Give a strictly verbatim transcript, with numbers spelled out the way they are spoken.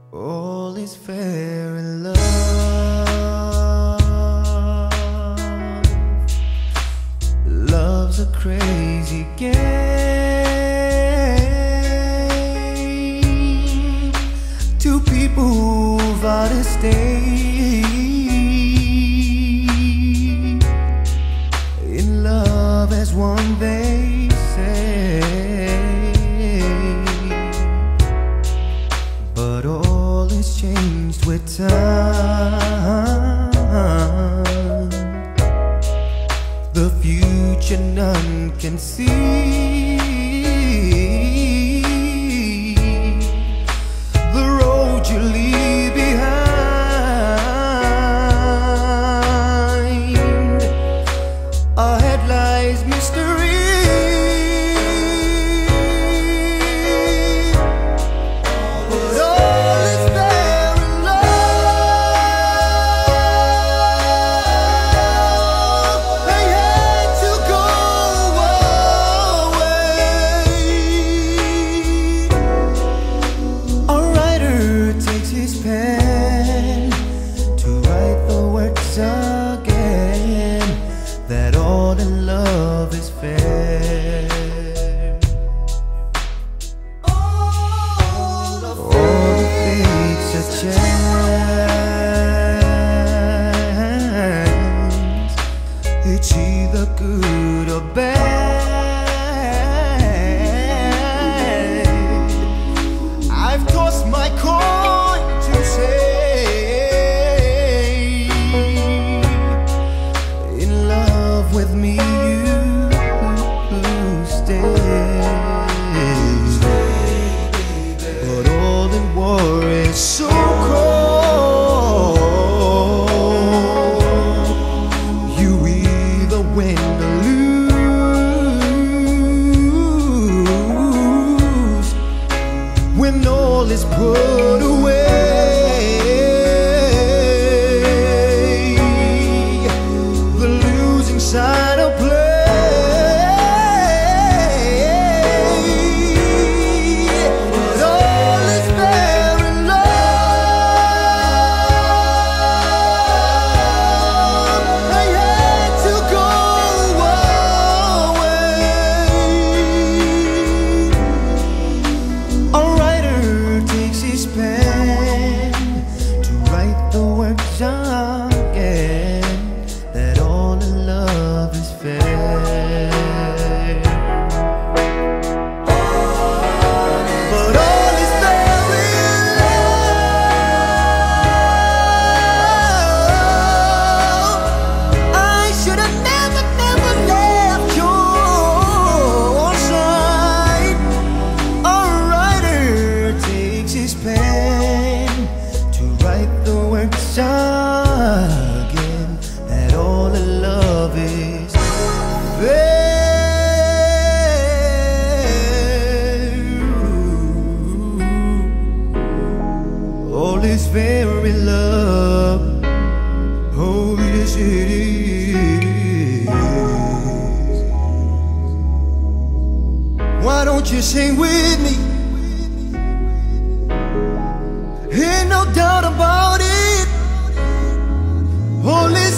All is fair in love. Love's a crazy game. Two people who've out to stay in love as one, they say. But all is changed with time. The future none can see. The road you leave behind, ahead lies mystery. Again, that all in love is fair. All the fates a chance. It's either good or bad. I've tossed my coin to say, with me you stay. But all in war is so cold. You either win or lose when all is put away. Side of play. But all is fair in love. I had to go away. A writer takes his pen to write the words again, that all in love is fair. But all is fair in love. I should have never, never left your side. A writer takes his pen to write the words again, that all in love is fair. All is fair in love. Oh yes it is. Why don't you sing with me? Ain't no doubt about it. All is